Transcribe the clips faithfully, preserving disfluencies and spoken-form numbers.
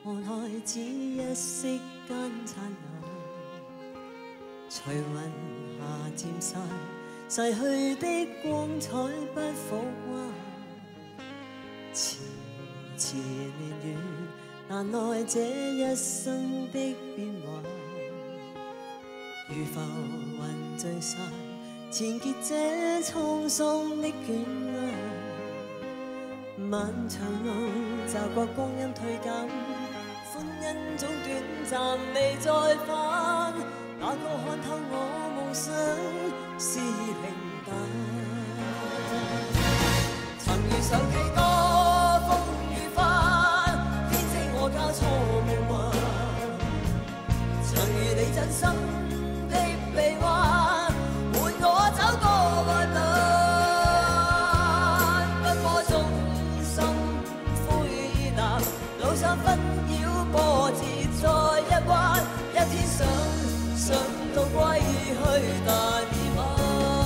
無奈只一息間燦爛，隨雲霞漸散，逝去的光彩不復還。遲遲年月，難耐這一生的變幻。如浮雲聚散，纏結這滄桑的卷壓。漫長路，驟覺光陰退減，歡欣總短暫，未再返。哪個看透我夢想是平淡？曾遇上幾多風雨翻，編織我交錯夢幻。曾遇你真心的臂彎，伴我走過愛侶。路上紛擾波折再一彎，一天想想到歸去，但已晚。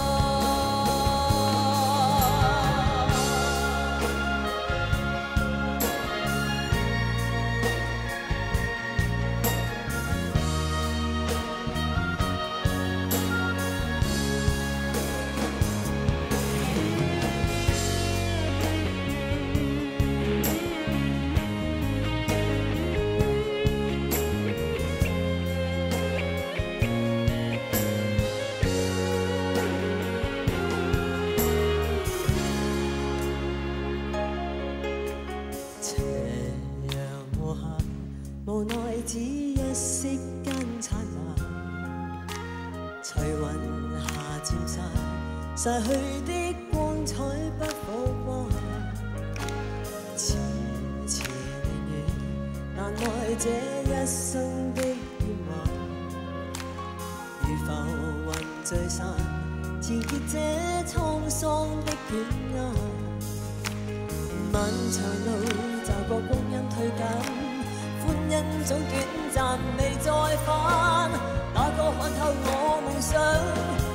無奈只一息間燦爛，隨雲霞漸散，逝去的光彩不復還。遲遲年月，難耐這一生的變幻。如浮雲聚散，纏結這滄桑的捲壓。漫長路，驟覺光陰退減。歡欣總短暫，未再返。哪個看透我夢想？